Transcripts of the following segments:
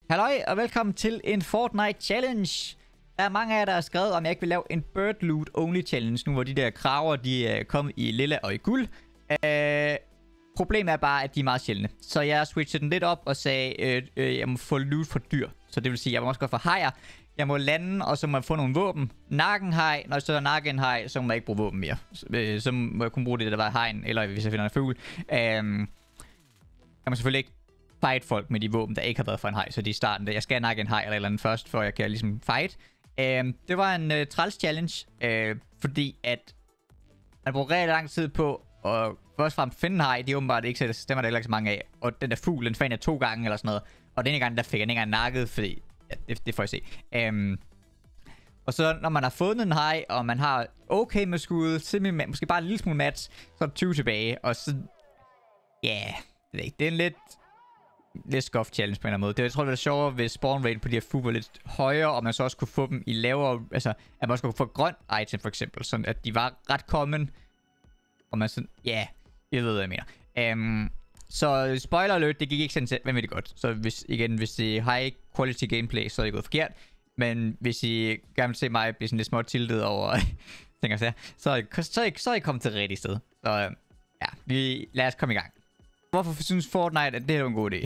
Halløj og velkommen til en Fortnite Challenge. Der er mange af jer, der har skrevet, om jeg ikke vil lave en Bird Loot Only Challenge, nu hvor de der kraver, de er kommet i lilla og i guld. Problemet er bare, at de er meget sjældne. Så jeg switchede den lidt op og sagde, jeg må få loot for dyr. Så det vil sige, at jeg må også godt få hajer. Jeg må lande, og så må jeg få nogle våben. Nakkenhaj, når jeg støtter nakkenhaj, så må jeg ikke bruge våben mere. Så må jeg kun bruge det, der var hegn, eller hvis jeg finder en fugl. Jeg må selvfølgelig ikke fight folk med de våben, der ikke har været for en haj. Så det er starten, jeg skal nakke en haj eller andet først, før jeg kan ligesom fight. Det var en træls challenge, fordi at man bruger rigtig lang tid på at først frem finde en haj. De er åbenbart ikke, så det stemmer der heller ikke så mange af. Og den der fugl, den fandt jeg 2 gange eller sådan noget. Og den ene gang, der fik jeg den ikke engang nakket, fordi ja, det får jeg se. Og så når man har fundet en haj, og man har okay med skud, måske bare en lille smule match, så er der 20 tilbage. Og så, ja, det er en lidt scuff challenge på en eller anden måde. Det, jeg tror, det var sjovere, hvis spawn rate på de her fugle var lidt højere, og man så også kunne få dem i lavere, altså, at man også kunne få grønt item for eksempel, sådan at de var ret common. Og man sådan, ja, jeg ved, hvad jeg mener. Så spoiler alert, det gik ikke sådan hvem ved det godt. Så hvis det er high quality gameplay, så er det gået forkert. Men hvis I gerne vil se mig blive sådan lidt småt tiltet over ting, så er I kommet til det rigtige sted. Så ja, lad os komme i gang. Hvorfor synes Fortnite, at det er en god idé?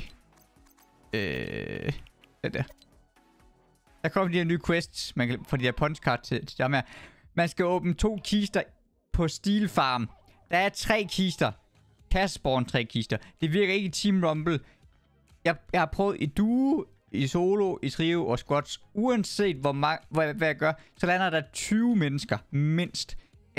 Det der. Der kommer de her nye quests, man kan få de her punchcard til dem her. Man skal åbne 2 kister på Steel Farm. Der er 3 kister. Kan spawn 3 kister. Det virker ikke i Team Rumble. Jeg har prøvet i duo, i solo, i trio og squads. Uanset hvad jeg gør, så lander der 20 mennesker mindst.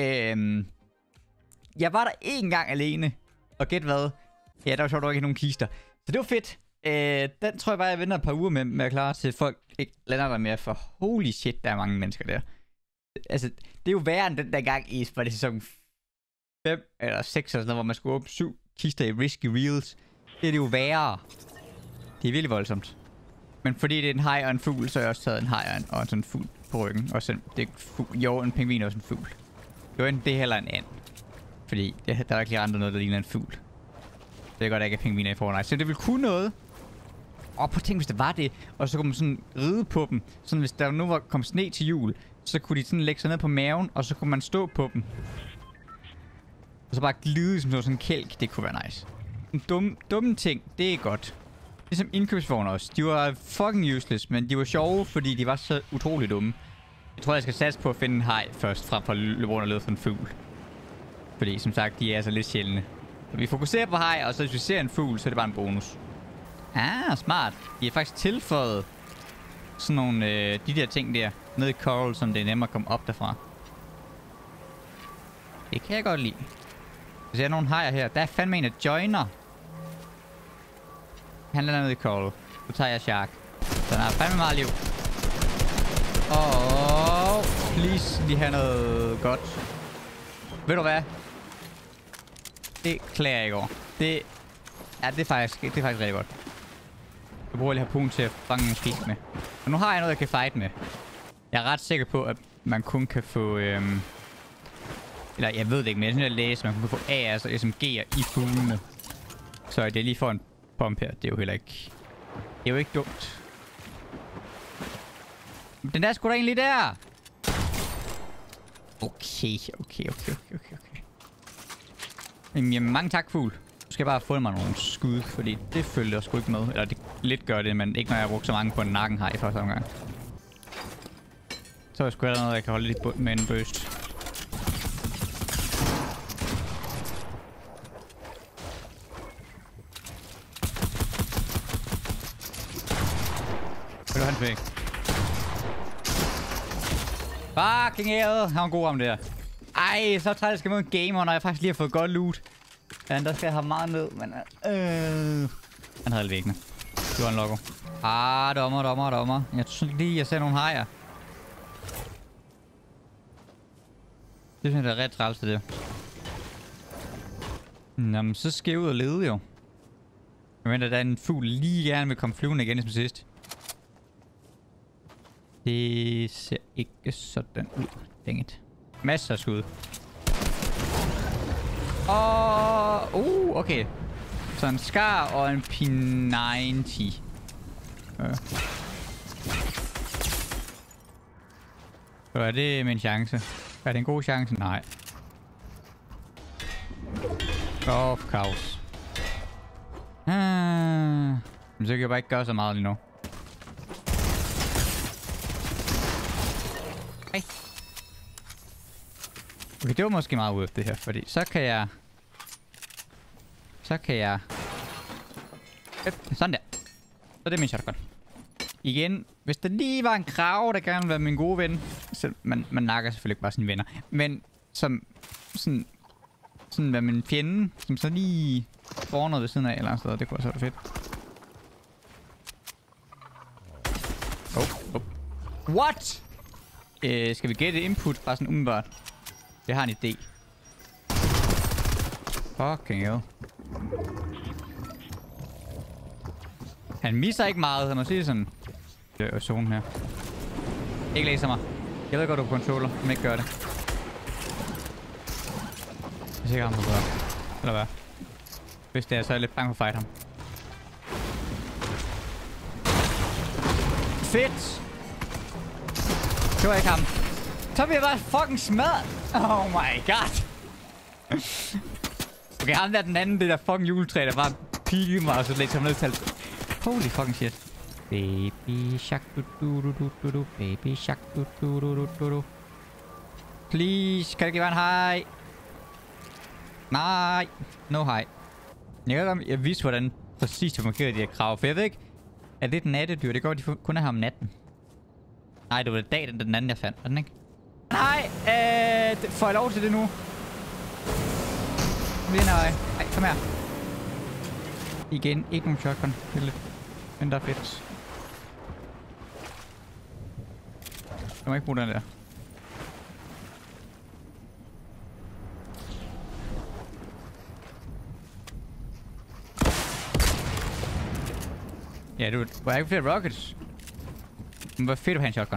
Jeg var der 1 gang alene. Og gæt hvad? Ja, der var sjovt, ikke nogen kister. Så det var fedt. Den tror jeg bare, jeg venter et par uger med at klare, til folk ikke lander der mere. For holy shit, der er mange mennesker der. Altså, det er jo værre end den der gang i, var det sæson 5 eller 6 eller sådan noget, hvor man skulle åbne 7 kister i Risky Reels. Det er det jo værre. Det er virkelig voldsomt. Men fordi det er en haj og en fugl, så har jeg også taget en haj og en sådan fugl på ryggen. Og så det er en pingvin og også en fugl. Det var enten det heller en and. Fordi der er ikke lige andre noget, der ligner en fugl. Det er godt, at der ikke er pingviner i Fortnite. Så det ville kunne noget. Og på tænk, hvis det var det. Og så kunne man sådan ride på dem. Sådan hvis der nu var kommet sne til jul, så kunne de sådan lægge sig ned på maven, og så kunne man stå på dem. Og så bare glide som sådan en kælk. Det kunne være nice. En dumme ting, det er godt. Ligesom indkøbsvogne også. De var fucking useless, men de var sjove, fordi de var så utrolig dumme. Jeg tror, jeg skal satse på at finde en haj først, frem for at løbe rundt og lede for en fugl. Fordi som sagt, de er så lidt sjældne. Så vi fokuserer på haj, og så hvis vi ser en fugl, så er det bare en bonus. Ah, smart. De har faktisk tilføjet sådan nogle, de der ting der, nede i Coral, som det er nemmere at komme op derfra. Det kan jeg godt lide. Hvis jeg er nogle hajer her, der er fandme en, der joiner. Han lander nede i Coral. Nu tager jeg Shark. Den har fandme meget liv. Please lige have noget godt. Ved du hvad? Det klager jeg ikke over. Det er faktisk rigtig godt. Jeg bruger lige harpun til at fange en fisk med. Og nu har jeg noget, jeg kan fight med. Jeg er ret sikker på, at man kun kan få... Eller jeg ved det ikke, men jeg synes, at læse, man kan få AR's og SMG'er i fuglene. Så det er lige for en pump her. Det er jo heller ikke... Det er jo ikke dumt. Den der sgu da egentlig der! Okay. Jamen, mange tak, fugl. Nu skal jeg bare få mig nogle skud, fordi det følger sgu ikke med. Eller det lidt gør det, men ikke når jeg har brugt så mange på en nakkenhaj i første omgang. Så er sgu der noget, jeg kan holde lidt bund med en burst. Hvad er han fik? Fucking hell! Han var god om det her. Ej, så træt, jeg skal mod en gamer, når jeg faktisk lige har fået godt loot. Ja, der skal jeg have meget ned, men... Han havde alt væggene. Det var en logo. Dommer. Jeg tror lige, jeg ser nogle hajer. Det synes jeg, det er ret træls, det der. Jamen, så skal jeg ud og lede, jo. Jeg mener, der er en fugl lige gerne vil komme flyvende igen som sidst. Det ser ikke sådan ud. Dænget. Masser af skud. Okay. Så en Scar og en P90. Så er det min chance. Er det en god chance? Nej. Kaos. Men så kan jeg bare ikke gøre så meget lige nu. Hey. Okay, det var måske meget ude af det her, fordi så kan jeg... Sådan der. Så er det min shotgun. Igen, hvis der lige var en krav, der gerne ville være min gode ven. Så man nakker selvfølgelig ikke bare sine venner. Men som sådan være min fjende, som så lige får noget ved siden af, eller sådan. Det kunne også være fedt. What? Skal vi gætte input bare sådan umiddelbart? Jeg har en idé. Fucking hell. Han misser ikke meget, han må sige sådan. Det er zone her. Ikke læser mig. Jeg ved godt, du er på controller, men ikke gør det. Jeg ser ikke ham på gøre. Eller hvad? Hvis det er, så er jeg lidt bange for at fight ham. Fedt! Det var ikke ham. Så bliver jeg bare fucking smadret. Oh my god. Okay, ham der den anden, det der fucking juletræ, der bare pigede mig, og så lægge ham ned til. Holy fucking shit. Baby shark du du du du du du. Baby shark du du du du du du. Please, kan det ikke være en hej? Nej. No hej. Jeg vidste, hvordan præcis det fungerer, de her krav. For jeg ved ikke, er det et nattedyr? Det går, de kun er her om natten. Nej, det var det dag, den anden jeg fandt. Er den ikke? Nej, får jeg lov til det nu? Nej, kom her. Igen, ikke nogen shotgun. Men der er fedt. Jeg må ikke bruge den der. Ja, du var ikke flere rockets. Men hvor fedt at have en shotgun.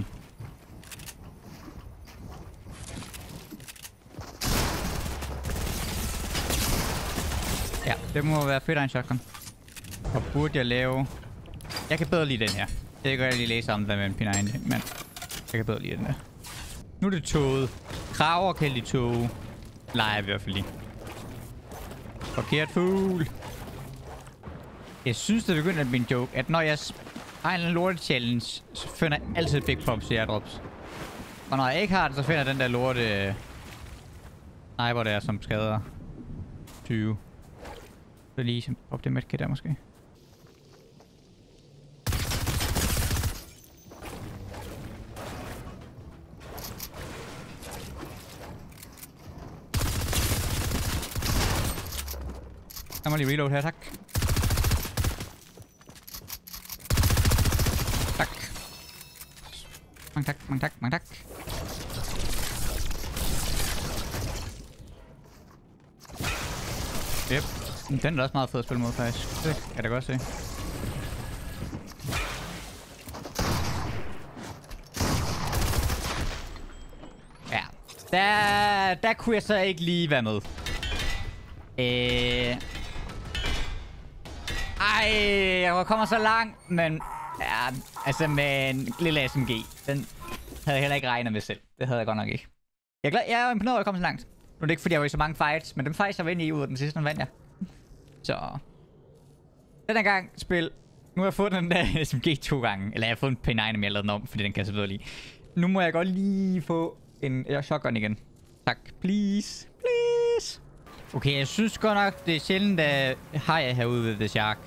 Ja, det må være fedt at have en shotgun. Og burde jeg lave... Jeg kan bedre lide den her. Det kan jeg lige læse om, hvad med en P90, men jeg kan bedre lide den der. Nu er det toget. Kraver kan lide tog. Leger i hvert fald lige. Forkert fugl. Jeg synes, det begynder at blive en joke, at når jeg har en lorte challenge, så finder jeg altid big pops i airdrops. Og når jeg ikke har det, så finder jeg den der lorte... sniper der, som skader 20. Så lige op det medkit der måske. Jeg må lige reload her, tak. Tak. Mange tak, mange tak, mange tak. Yep. Den er også meget fed at spille mod, faktisk. Det kan jeg da godt se. Ja. Der kunne jeg så ikke lige være med. Jeg kommer så langt, men... Ja, altså med en lille SMG. Den havde jeg heller ikke regnet med selv. Det havde jeg godt nok ikke. Jeg er imponeret over at komme så langt. Nu er det ikke, fordi jeg var i så mange fights, men dem fights, jeg var inde i ud af den sidste, den vandt jeg. Så... Den her gang spil... Nu har jeg fået den der SMG 2 gange. Eller jeg har fået en P9, men jeg lavede den om, fordi den kan jeg så bedre lide. Nu må jeg godt lige få en shotgun igen. Tak. Please. Please. Okay, jeg synes godt nok, det er sjældent, at har jeg herude ved The Shark.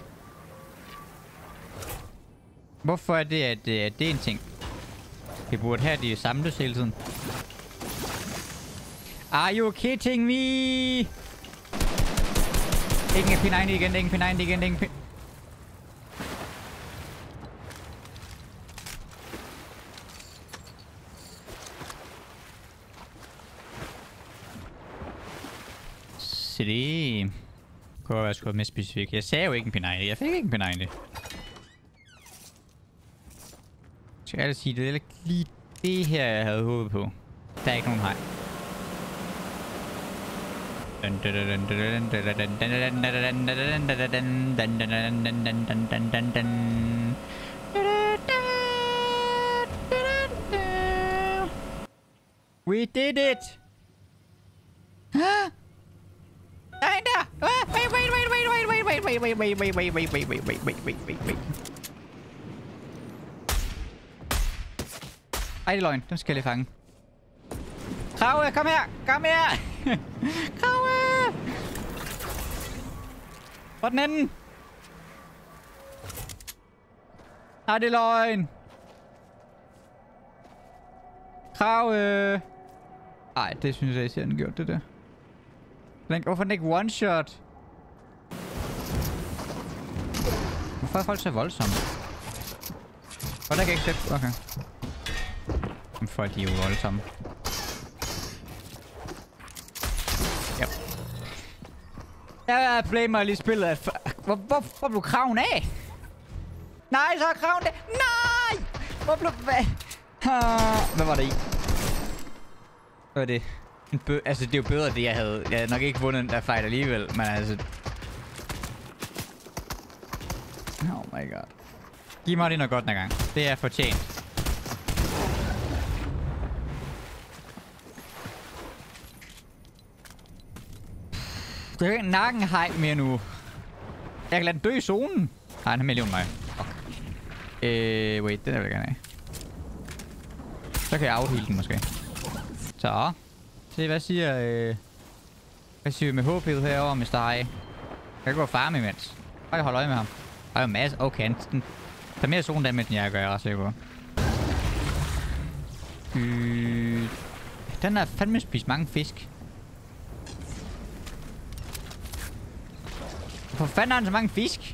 Hvorfor er det, at det er en ting? Vi burde have de samlet hele tiden. Are you kidding me? Ikke en P90 igen, ikke en P90 igen, ikke en P... Se det. Kunne være sgu mere specifik. Jeg sagde jo ikke en P90. Jeg fik ikke en P90. Så jeg vil sige, det er lige det her, jeg havde håbet på. Der er ikke nogen hej. We did it! Der er en der! Wait. Ej, det er løgn. Den skal jeg lige fange. Krave, kom her! Kom her! Krave! Hvor er den anden? Nej, det er løgn. Krave! Ej, det synes jeg ikke, han har gjort det der. Hvorfor den ikke one-shot? Hvorfor er folk så voldsomme? Hvor der kan ikke sætte... Okay. Folk de er jo voldsomme. Yep. Jeg blamer lige spillet. Hvor blev kraven af? Nej, så er kraven der. Nej! Hvor blev... Hvad var det i? Hvad var det? Altså, det er jo bedre, det jeg havde. Jeg havde nok ikke vundet den der fight alligevel, men altså... Oh my god. Giv mig det noget godt den gang. Det er fortjent. Det er ikke nakken hej mere nu. Jeg kan lade den dø i zonen. Nej, han har million mig. Okay. Wait, den vil jeg gerne have. Så kan jeg afheale den måske. Så. Se, hvad siger... hvad siger vi med HP'et herovre, Mr. High? Jeg kan gå og farme imens. Jeg kan holde øje med ham. Der er jo en masse... Okay, den tager mere zone damage, end jeg gør, jeg er ret sikker på. Den har fandme spist mange fisk. Hvor fanden har den så mange fisk?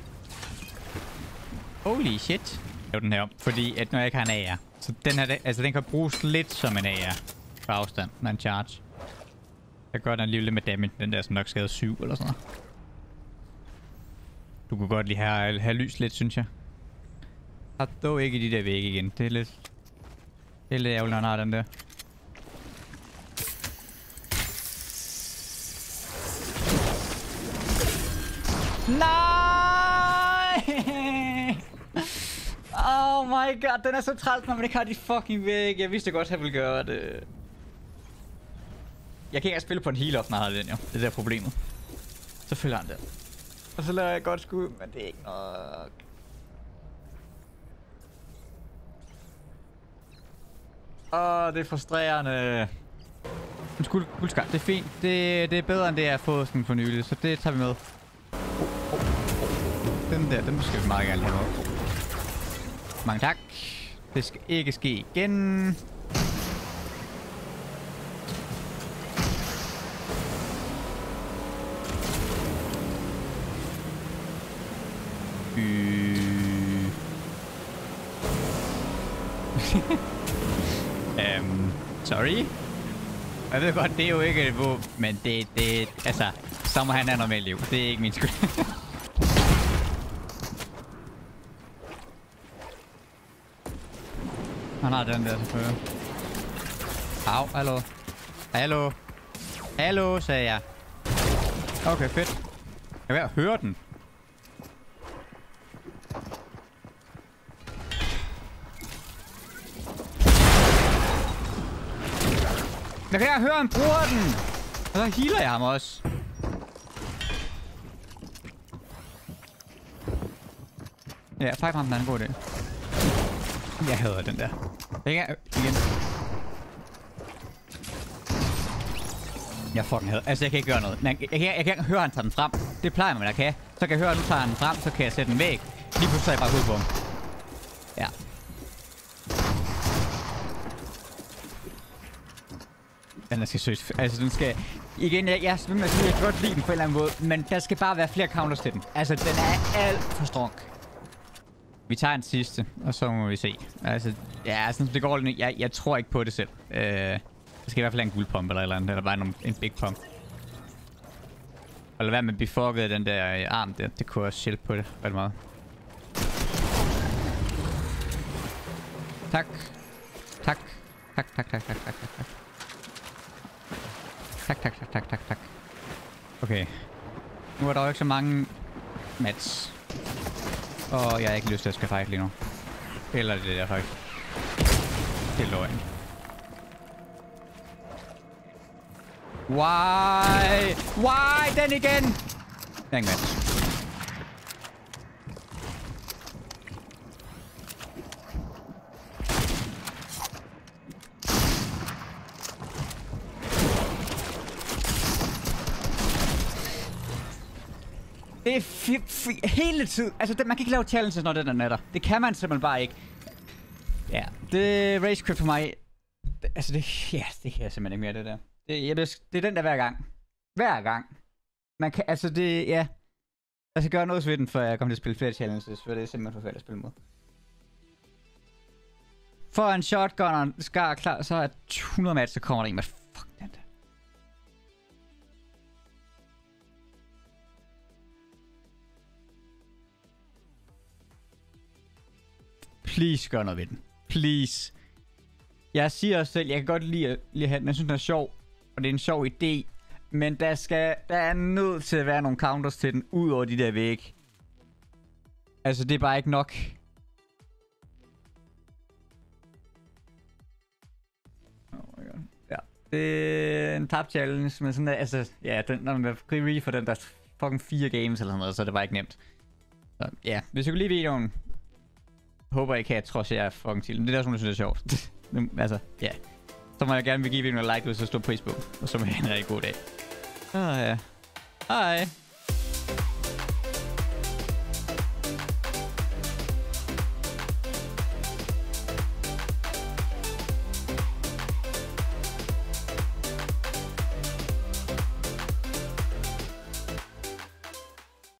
Holy shit. Det er den her om, fordi at når jeg ikke har en AR. Så den her, altså den kan bruges lidt som en AR. På afstand, når en charge. Jeg gør den alligevel lidt med damage, den der som nok skade 7 eller sådan noget. Du kunne godt lige have lys lidt, synes jeg. Har dog ikke de der vægge igen. Det er lidt ærgerligt, når han har den der. Nej! Oh my god, den er så træls, når man ikke har de fucking vægge. Jeg vidste godt, at jeg ville gøre det. Jeg kan ikke spille på en heal-off, når jeg har den jo. Det er problemet. Så følger han der. Og så lader jeg godt skud, men det er ikke nok. Det er frustrerende. En guldskab, det er fint. Det er bedre end det, jeg har fået sådan for nylig, så det tager vi med. Den der, den skal vi meget gerne have med. Mange tak. Det skal ikke ske igen. Sorry. Jeg ved godt, det er jo ikke et våben, men det altså, så må han have normalt liv. Det er ikke min skyld. Han har den der selvfølgelig. Au, hallo. Hallo. Hallo, sagde jeg. Okay, fedt. Jeg vil høre den. Jeg kan høre, han bruger den. Og så healer jeg ham også. Ja, fight ham, den er en god idé. Jeg hader den der. Igen. Jeg fucking hader. Altså, jeg kan ikke gøre noget. Jeg kan høre, han tager den frem. Det plejer man, at kan. Så kan jeg høre, at nu tager han den frem, så kan jeg sætte den væk. Lige pludselig er jeg bare ud på ham. Ja. Den skal søges. Altså, den skal... Igen, jeg kan godt lide den på en eller anden måde, men der skal bare være flere counters til den. Altså, den er alt for strong. Vi tager en sidste, og så må vi se. Altså, ja, sådan, det går lidt. Jeg tror ikke på det selv. Der skal i hvert fald en guldpump eller et eller andet, eller bare en big pump. Og lad være med at blive fucket af den der arm der. Det kunne også hjælpe på det ret meget. Tak. Tak. Tak. Okay. Nu er der jo ikke så mange mats. Og jeg har ikke lyst til at skal fight lige nu. Eller det der faktisk. Det er løgn. Why? Why? Den igen! Jeg er ikke med. Det er hele tiden. Altså, man kan ikke lave challenges, når den er natter. Det kan man simpelthen bare ikke. Ja, det er rage quit for mig. Altså, det kan jeg simpelthen ikke mere, det der. Det er den der hver gang. Hver gang. Man kan, altså det, ja. Jeg skal gøre noget ved den, før jeg kommer til at spille flere challenges, for det er simpelthen forfærdeligt at spille mod. For en shotgunner skal klar, så er 100 match, så kommer der en med fuck den der. Please gør noget ved den. Please. Jeg siger også selv, jeg kan godt lide at have den. Jeg synes, den er sjov. Og det er en sjov idé. Men der er nødt til at være nogle counters til den, ud over de der væg. Altså, det er bare ikke nok. Oh my God. Ja. Det er en tab challenge, men sådan der, altså, ja, når man vil for den der fucking 4 games eller sådan noget, så er det bare ikke nemt. Så ja, hvis I kunne lide videoen, håber I kan, trods jeg er fucking til. Det er der, som jeg synes er sjovt. Altså, ja. Så må jeg gerne vil give videoen en like, hvis jeg står på Facebook. Og så må jeg have en rigtig god dag. Ja. Hej.